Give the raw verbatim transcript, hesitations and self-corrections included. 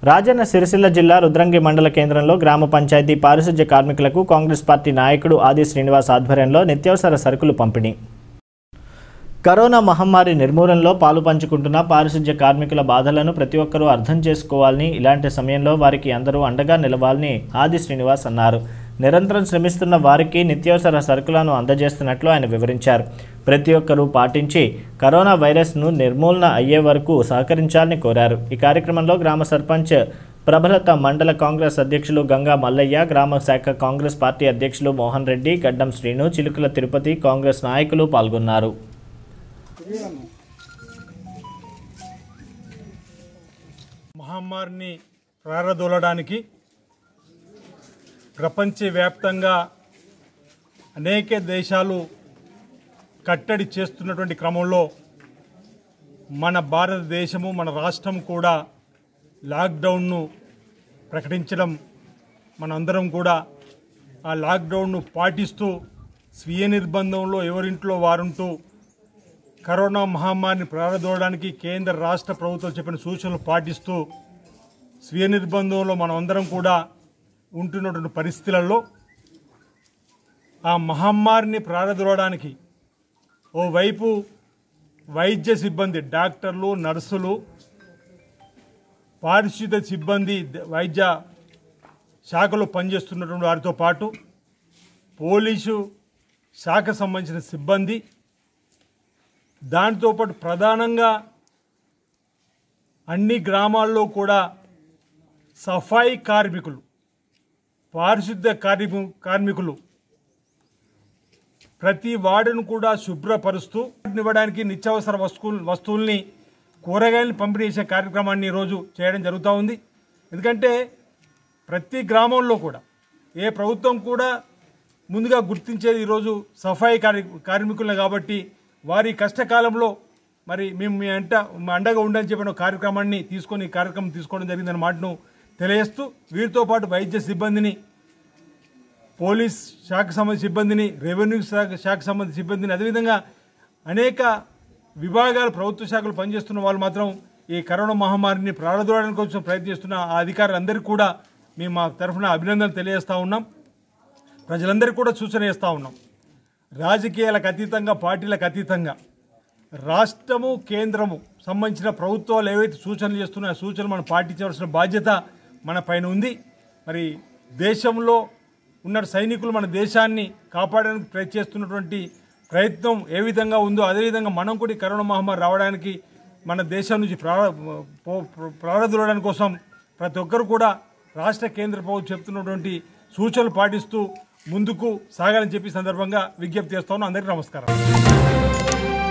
రాజన్న సిరిసిల్ల జిల్లా రుద్రంగి మండల కేంద్రంలో గ్రామ పంచాయతీ పారిశుధ్య కార్మికులకు కాంగ్రెస్ పార్టీ నాయకుడు ఆది శ్రీనివాస్ ఆధ్వర్యంలో నిత్యావసర సరుకులు పంపిణీ. కరోనా మహమ్మారి నిర్మూలనలో పాలు పంచుకుంటున్న పారిశుధ్య కార్మికుల బాధలను ప్రతి ఒక్కరూ అర్థం చేసుకోవాలని, ఇలాంటి సమయంలో వారికి అందరూ అండగా నిలవాలని ఆది శ్రీనివాస్ అన్నారు. నిరంతరం శ్రమిస్తున్న వారికి నిత్యావసర సరుకులను అందజేస్తున్నట్లు ఆయన వివరించారు. ప్రతి ఒక్కరూ పాటించి కరోనా వైరస్ను నిర్మూలన అయ్యే వరకు సహకరించాలని కోరారు. ఈ కార్యక్రమంలో గ్రామ సర్పంచ్ ప్రభలత, మండల కాంగ్రెస్ అధ్యక్షులు గంగా మల్లయ్య, గ్రామ శాఖ కాంగ్రెస్ పార్టీ అధ్యక్షులు మోహన్ రెడ్డి, గడ్డం శ్రీను, చిలుకల తిరుపతి కాంగ్రెస్ నాయకులు పాల్గొన్నారు. మహమ్మారిని ప్రారదోలడానికి ప్రపంచవ్యాప్తంగా అనేక దేశాలు కట్టడి చేస్తున్నటువంటి క్రమంలో మన భారతదేశము, మన రాష్ట్రం కూడా లాక్డౌన్ను ప్రకటించడం, మనందరం కూడా ఆ లాక్డౌన్ను పాటిస్తూ స్వీయ నిర్బంధంలో ఎవరింట్లో వారుంటూ కరోనా మహమ్మారిని ప్రారదోలడానికి కేంద్ర రాష్ట్ర ప్రభుత్వం చెప్పిన సూచనలు పాటిస్తూ స్వీయ నిర్బంధంలో మనం అందరం కూడా ఉంటున్నటువంటి పరిస్థితులలో ఆ మహమ్మారిని ప్రారదోలడానికి ఓవైపు వైద్య సిబ్బంది, డాక్టర్లు, నర్సులు, పారిశుద్ధ్య సిబ్బంది, వైద్య శాఖలో పనిచేస్తున్నటువంటి వారితో పాటు పోలీసు శాఖ సంబంధించిన సిబ్బంది, దాంతో పాటు ప్రధానంగా అన్ని గ్రామాల్లో కూడా సఫాయి కార్మికులు, పారిశుద్ధ్య కార్మి కార్మికులు ప్రతి వార్డును కూడా శుభ్రపరుస్తూ ఇవ్వడానికి నిత్యావసర వస్తువులు వస్తువుల్ని కూరగాయలను పంపిణీ చేసే కార్యక్రమాన్ని ఈరోజు చేయడం జరుగుతూ ఉంది. ఎందుకంటే ప్రతి గ్రామంలో కూడా ఏ ప్రభుత్వం కూడా ముందుగా గుర్తించేది ఈరోజు సఫాయి కార్మికులే. కాబట్టి వారి కష్టకాలంలో మరి మేము మీ అంట అండగా ఉండని చెప్పిన కార్యక్రమాన్ని తీసుకొని ఈ కార్యక్రమం తీసుకోవడం జరిగిందన్న మాటను తెలియజేస్తూ, వీరితో పాటు వైద్య సిబ్బందిని, పోలీస్ శాఖ సంబంధించిన సిబ్బందిని, రెవెన్యూ శాఖ శాఖ సంబంధించిన సిబ్బందిని, అదేవిధంగా అనేక విభాగాలు ప్రభుత్వ శాఖలు పనిచేస్తున్న వాళ్ళు మాత్రం ఈ కరోనా మహమ్మారిని ప్రారదోలడానికి కోసం ప్రయత్నిస్తున్న ఆ అధికారులందరికీ కూడా మేము మా తరఫున అభినందనలు తెలియజేస్తూ ఉన్నాం. ప్రజలందరికీ కూడా సూచన చేస్తూ ఉన్నాం. రాజకీయాలకు అతీతంగా, పార్టీలకు అతీతంగా రాష్ట్రము, కేంద్రము సంబంధించిన ప్రభుత్వాలు ఏవైతే సూచనలు చేస్తున్నాయో ఆ సూచనలు మనం పాటించవలసిన బాధ్యత మన పైన ఉంది. మరి దేశంలో ఉన్న సైనికులు మన దేశాన్ని కాపాడడానికి ప్రయత్నం చేస్తున్నటువంటి ప్రయత్నం ఏ విధంగా ఉందో అదేవిధంగా మనం కూడా కరోనా మహమ్మారి రావడానికి, మన దేశం నుంచి ప్రారదోలడానికి కోసం ప్రతి ఒక్కరు కూడా రాష్ట్ర, కేంద్ర ప్రభుత్వం చెప్తున్నటువంటి సూచనలు పాటిస్తూ ముందుకు సాగాలని చెప్పి సందర్భంగా విజ్ఞప్తి చేస్తాను. అందరికీ నమస్కారం.